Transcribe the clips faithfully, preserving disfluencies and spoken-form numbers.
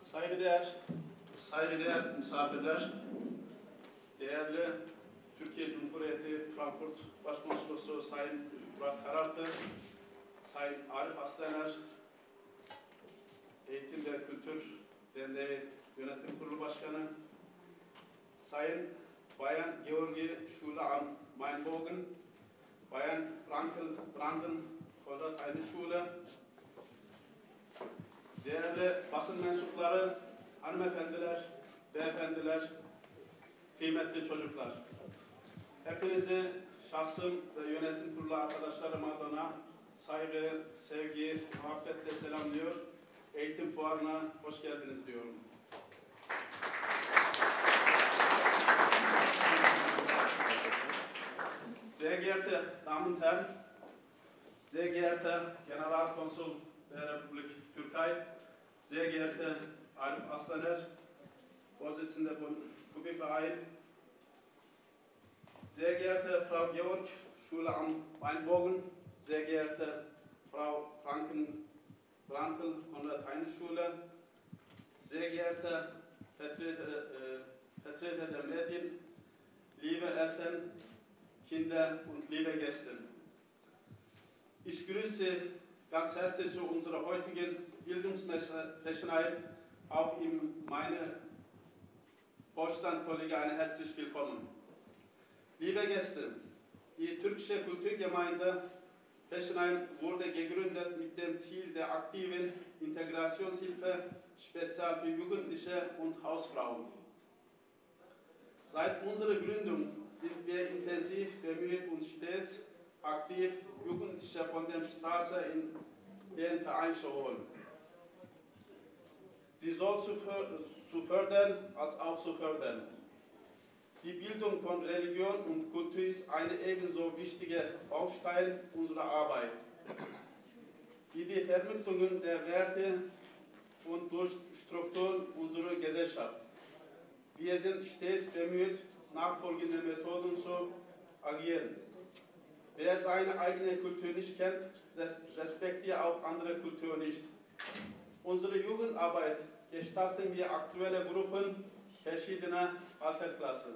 Saygıdeğer, saygıdeğer misafirler, değerli Türkiye Cumhuriyeti Frankfurt Başkonsolosu Sayın Burak Karartı, Sayın Arif Aslaner, Eğitim ve Kültür Derneği Yönetim Kurulu Başkanı, Sayın Bayan Georgi Schule am Mainbogen, Bayan Frankel Branden Konrad Heine Schule, değerli basın mensupları, hanımefendiler, beyefendiler, kıymetli çocuklar. Hepinizi şahsım ve yönetim kurulu arkadaşlarım adına saygı, sevgi, muhabbetle selamlıyor. Eğitim fuarına hoş geldiniz diyorum. Sehr geehrte Damen und Herren, sehr geehrter Generalkonsul der Republik Türkei, sehr geehrter Arif Aslaner, Vorsitzender von Kubi-Verein, sehr geehrte Frau Georg Schule am Mainbogen, sehr geehrte Frau Franken-Brantel Konrad Heine Schule, sehr geehrte Vertreter, äh, Vertreter der Medien, liebe Eltern, Kinder und liebe Gäste. Ich grüße ganz herzlich zu unserer heutigen Bildungsmesse, auch in meine Vorstandskollegen ein herzlich willkommen. Liebe Gäste, die türkische Kulturgemeinde Peschenheim wurde gegründet mit dem Ziel der aktiven Integrationshilfe, speziell für Jugendliche und Hausfrauen. Seit unserer Gründung sind wir intensiv bemüht und stets aktiv, Jugendliche von der Straße in den Verein zu holen. Sie soll zu fördern als auch zu fördern. Die Bildung von Religion und Kultur ist ein ebenso wichtiger Baustein unserer Arbeit, wie die Vermittlung der Werte und durch Strukturen unserer Gesellschaft. Wir sind stets bemüht, nachfolgende Methoden zu agieren. Wer seine eigene Kultur nicht kennt, respektiert auch andere Kulturen nicht. Unsere Jugendarbeit gestalten wir aktuelle Gruppen verschiedener Altersklassen.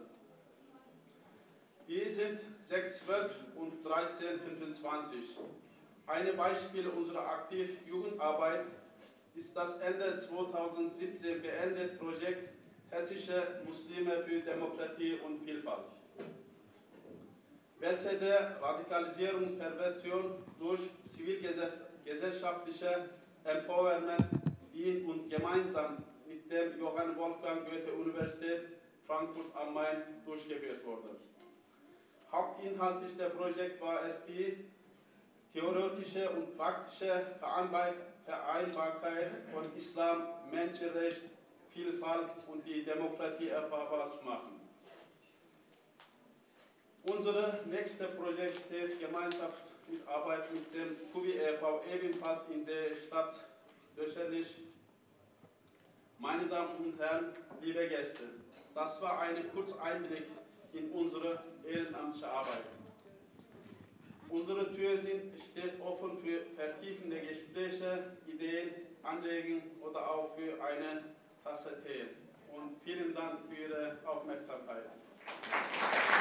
Wir sind sechs, zwölf und dreizehn, fünfundzwanzig. Ein Beispiel unserer aktiven Jugendarbeit ist das Ende zweitausendsiebzehn beendete Projekt Hessische Muslime für Demokratie und Vielfalt, welche der Radikalisierungsprävention durch zivilgesellschaftliche Empowerment dient und gemeinsam mit der Johann Wolfgang Goethe Universität Frankfurt am Main durchgeführt wurde. Hauptinhaltlich der Projekt war es die theoretische und praktische Vereinbarkeit von Islam, Menschenrecht, Vielfalt und die Demokratie erfahrbar zu machen. Unser nächstes Projekt steht gemeinsam mit Arbeit mit dem Kubi e V ebenfalls in der Stadt Löcherlich. Meine Damen und Herren, liebe Gäste, das war ein kurzer Einblick in unsere ehrenamtliche Arbeit. Unsere Tür sind, steht offen für vertiefende Gespräche, Ideen, Anregungen oder auch für eine Tasse Tee. Und vielen Dank für Ihre Aufmerksamkeit.